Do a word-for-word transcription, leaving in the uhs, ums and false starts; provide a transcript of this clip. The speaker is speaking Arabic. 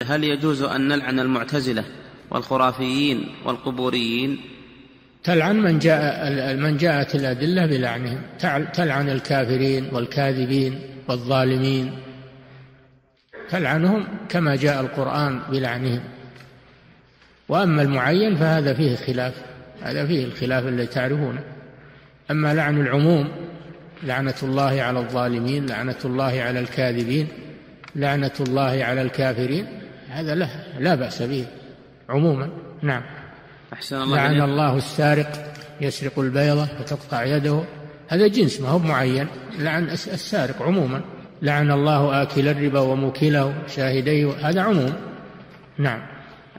هل يجوز أن نلعن المعتزلة والخرافيين والقبوريين؟ تلعن من جاء من جاءت الأدلة بلعنهم، تلعن الكافرين والكاذبين والظالمين، تلعنهم كما جاء القرآن بلعنهم. وأما المعين فهذا فيه خلاف، هذا فيه الخلاف الذي تعرفونه. أما لعن العموم، لعنة الله على الظالمين، لعنة الله على الكاذبين، لعنة الله على الكافرين، هذا لا, لا بأس به عموما. نعم. أحسن الله. لعن الله السارق يسرق البيضة فتقطع يده، هذا جنس ما هو معين. لعن السارق عموما. لعن الله آكل الربا وموكله شاهديه، هذا عموم. نعم.